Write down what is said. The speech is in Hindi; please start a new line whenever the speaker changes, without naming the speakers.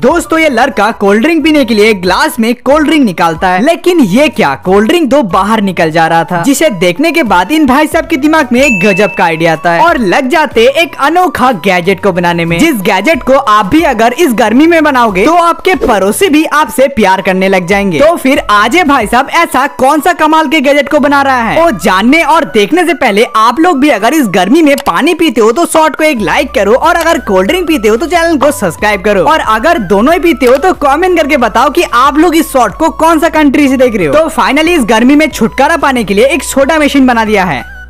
दोस्तों ये लड़का कोल्ड ड्रिंक पीने के लिए ग्लास में कोल्ड ड्रिंक निकालता है, लेकिन ये क्या, कोल्ड ड्रिंक तो बाहर निकल जा रहा था। जिसे देखने के बाद इन भाई साहब के दिमाग में एक गजब का आइडिया आता है और लग जाते एक अनोखा गैजेट को बनाने में, जिस गैजेट को आप भी अगर इस गर्मी में बनाओगे तो आपके पड़ोसी भी आपसे प्यार करने लग जाएंगे। तो फिर आज ये भाई साहब ऐसा कौन सा कमाल के गैजेट को बना रहा है, वो जानने और देखने से पहले आप लोग भी अगर इस गर्मी में पानी पीते हो तो शॉर्ट को एक लाइक करो, और अगर कोल्ड ड्रिंक पीते हो तो चैनल को सब्सक्राइब करो, और अगर दोनों ही पीते हो तो कमेंट करके बताओ कि आप लोग इस शॉर्ट को कौन सा कंट्री से देख रहे हो। तो फाइनली इस गर्मी में छुटकारा पाने के लिए एक छोटा मशीन बना दिया है।